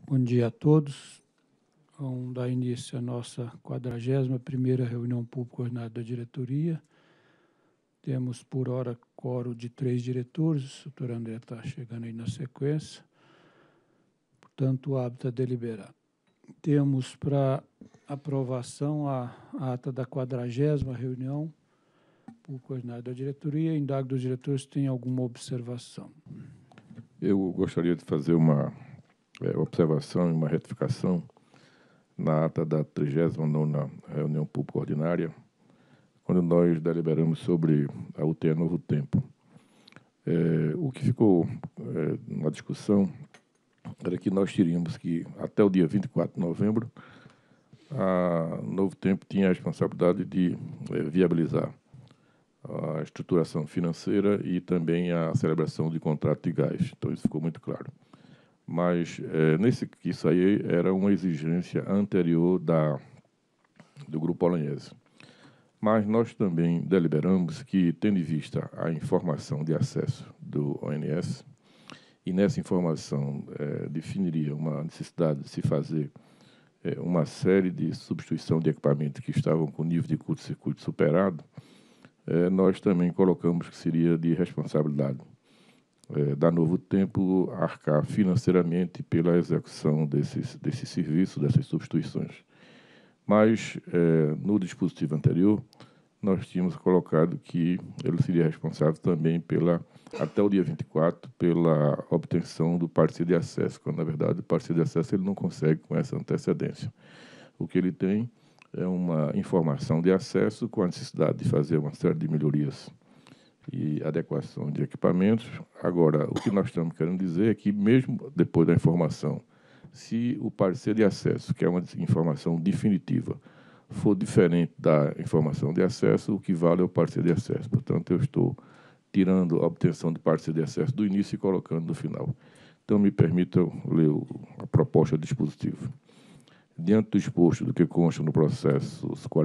Bom dia a todos. Vamos dar início à nossa 41ª reunião pública ordinária da diretoria. Temos, por hora, quórum de 3 diretores. O doutor André está chegando aí na sequência. Portanto, o hábito é deliberar. Temos para aprovação a ata da 40ª reunião pública ordinária da diretoria. Indago dos diretores se tem alguma observação. Eu gostaria de fazer uma observação e uma retificação na ata da 39ª reunião pública ordinária, quando nós deliberamos sobre a UTE Novo Tempo. O que ficou na discussão era que nós teríamos que, até o dia 24 de novembro, a Novo Tempo tinha a responsabilidade de viabilizar a estruturação financeira e também a celebração de contrato de gás. Então, isso ficou muito claro. Mas isso aí era uma exigência anterior do Grupo Olhanense. Mas nós também deliberamos que, tendo em vista a informação de acesso do ONS, e nessa informação definiria uma necessidade de se fazer uma série de substituição de equipamentos que estavam com nível de curto-circuito superado, nós também colocamos que seria de responsabilidade da Novo Tempo arcar financeiramente pela execução desses serviços, dessas substituições. Mas, no dispositivo anterior, nós tínhamos colocado que ele seria responsável também até o dia 24, pela obtenção do parecer de acesso, quando, na verdade, o parecer de acesso ele não consegue com essa antecedência. O que ele tem é uma informação de acesso com a necessidade de fazer uma série de melhorias e adequação de equipamentos. Agora, o que nós estamos querendo dizer é que, mesmo depois da informação, se o parecer de acesso, que é uma informação definitiva, for diferente da informação de acesso, o que vale é o parecer de acesso. Portanto, eu estou tirando a obtenção de parecer de acesso do início e colocando no final. Então, me permita ler a proposta dispositiva. Diante do exposto do que consta no processo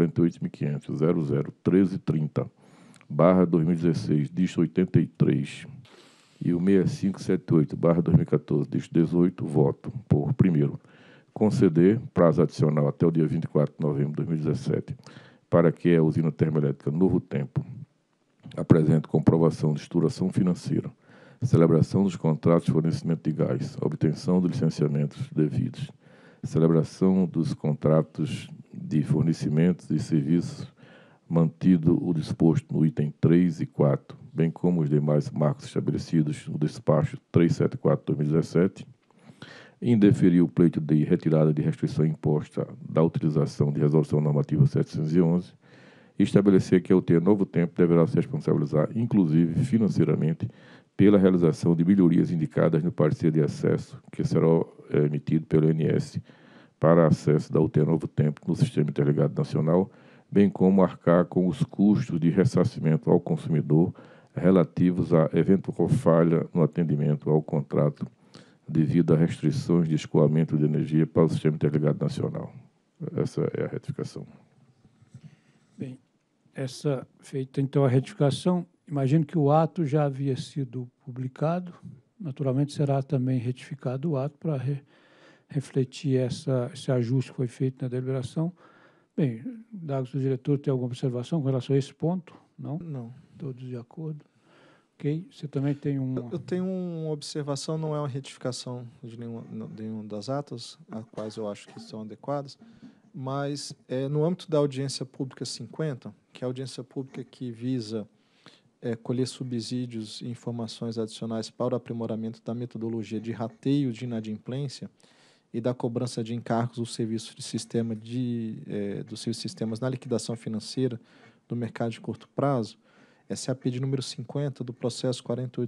48.500.00.1330/2016, dígito 83, e o 6578/2014, dígito 18, voto por, primeiro, conceder prazo adicional até o dia 24 de novembro de 2017 para que a usina termoelétrica Novo Tempo apresente comprovação de estruturação financeira, celebração dos contratos de fornecimento de gás, obtenção de licenciamentos devidos, celebração dos contratos de fornecimentos e serviços, mantido o disposto no item 3 e 4, bem como os demais marcos estabelecidos no despacho 374/2017, indeferir o pleito de retirada de restrição imposta da utilização de resolução normativa 711, e estabelecer que a UTE Novo Tempo deverá se responsabilizar, inclusive financeiramente, pela realização de melhorias indicadas no parecer de acesso que será emitido pelo ONS para acesso da UTE Novo Tempo no Sistema Interligado Nacional, bem como arcar com os custos de ressarcimento ao consumidor relativos a eventual falha no atendimento ao contrato devido a restrições de escoamento de energia para o Sistema Interligado Nacional. Essa é a retificação. Bem, feita então a retificação, imagino que o ato já havia sido publicado, naturalmente será também retificado o ato para refletir esse ajuste que foi feito na deliberação. Bem, dados do diretor, tem alguma observação com relação a esse ponto? Não? Não. Todos de acordo? Ok. Você também tem uma... Eu tenho uma observação, não é uma retificação de nenhuma das atas, a quais eu acho que são adequadas, mas no âmbito da audiência pública 50, que é a audiência pública que visa colher subsídios e informações adicionais para o aprimoramento da metodologia de rateio de inadimplência e da cobrança de encargos do serviço de sistema dos seus sistemas na liquidação financeira do mercado de curto prazo. Essa é a PID número 50 do processo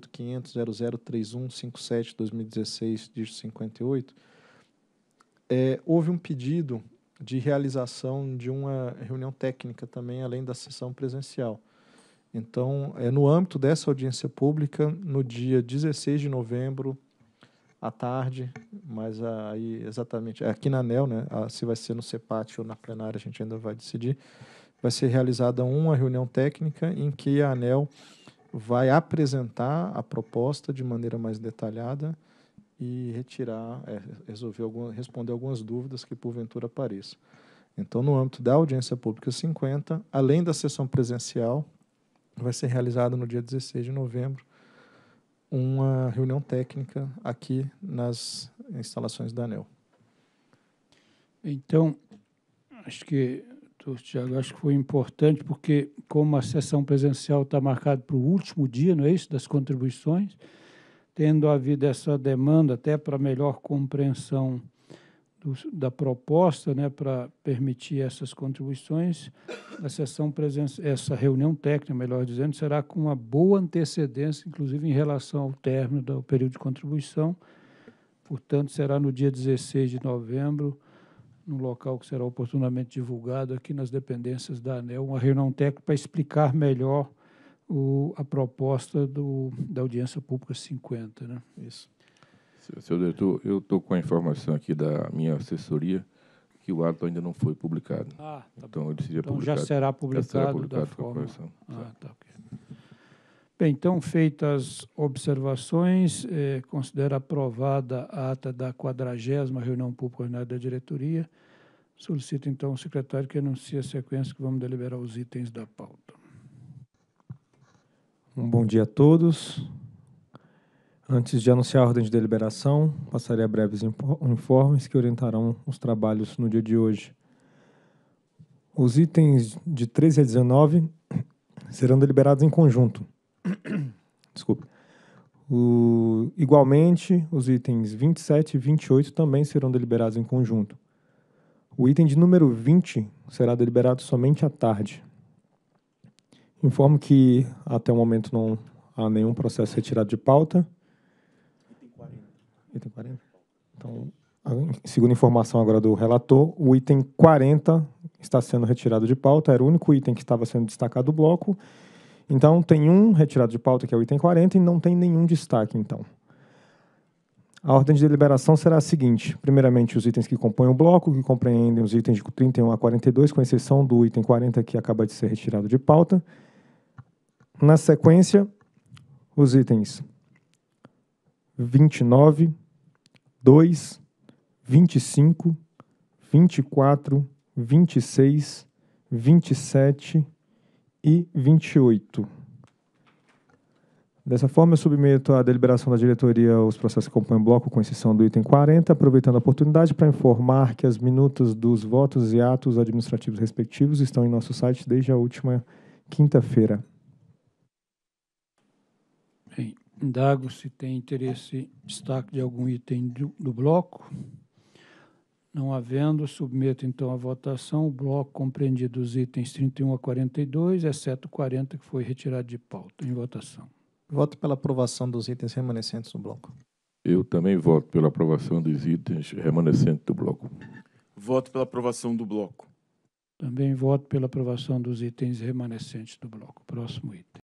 48.500.003157/2016, dígito 58. Houve um pedido de realização de uma reunião técnica também, além da sessão presencial. Então, no âmbito dessa audiência pública, no dia 16 de novembro, à tarde, mas aí exatamente, aqui na ANEEL, né, se vai ser no CEPAT ou na plenária, a gente ainda vai decidir, vai ser realizada uma reunião técnica em que a ANEEL vai apresentar a proposta de maneira mais detalhada e responder algumas dúvidas que porventura apareçam. Então, no âmbito da audiência pública 50, além da sessão presencial, vai ser realizada no dia 16 de novembro uma reunião técnica aqui nas instalações da ANEEL. Então, Tiago, acho que foi importante, porque como a sessão presencial está marcada para o último dia, não é isso, das contribuições, tendo havido essa demanda até para melhor compreensão da proposta, né, para permitir essas contribuições, a sessão essa reunião técnica, melhor dizendo, será com uma boa antecedência, inclusive em relação ao término do período de contribuição. Portanto, será no dia 16 de novembro, no local que será oportunamente divulgado aqui nas dependências da ANEEL, uma reunião técnica para explicar melhor a proposta da audiência pública 50. Né? Isso. Senhor diretor, eu estou com a informação aqui da minha assessoria que o ato ainda não foi publicado. Tá então, ele seria então publicado. Já será publicado da forma... Tá, ok. Bem, então, feitas as observações, considero aprovada a ata da 40ª reunião pública ordinária da diretoria. Solicito, então, ao secretário que anuncie a sequência que vamos deliberar os itens da pauta. Um bom dia a todos. Antes de anunciar a ordem de deliberação, passarei a breves informes que orientarão os trabalhos no dia de hoje. Os itens de 13 a 19 serão deliberados em conjunto. Desculpe. Igualmente, os itens 27 e 28 também serão deliberados em conjunto. O item de número 20 será deliberado somente à tarde. Informo que, até o momento, não há nenhum processo retirado de pauta. Item 40? Então, segundo a informação agora do relator, o item 40 está sendo retirado de pauta, era o único item que estava sendo destacado do bloco. Então, tem um retirado de pauta, que é o item 40, e não tem nenhum destaque, então. A ordem de deliberação será a seguinte: primeiramente, os itens que compõem o bloco, que compreendem os itens de 31 a 42, com exceção do item 40, que acaba de ser retirado de pauta. Na sequência, os itens 29, 2, 25, 24, 26, 27 e 28. Dessa forma, eu submeto à deliberação da diretoria os processos que compõem o bloco, com exceção do item 40, aproveitando a oportunidade para informar que as minutas dos votos e atos administrativos respectivos estão em nosso site desde a última quinta-feira. Bem, indago se tem interesse destaque de algum item do bloco. Não havendo, submeto então à votação o bloco compreendido dos itens 31 a 42, exceto 40, que foi retirado de pauta. Em votação. Voto pela aprovação dos itens remanescentes do bloco. Eu também voto pela aprovação dos itens remanescentes do bloco. Voto pela aprovação do bloco. Também voto pela aprovação dos itens remanescentes do bloco. Próximo item.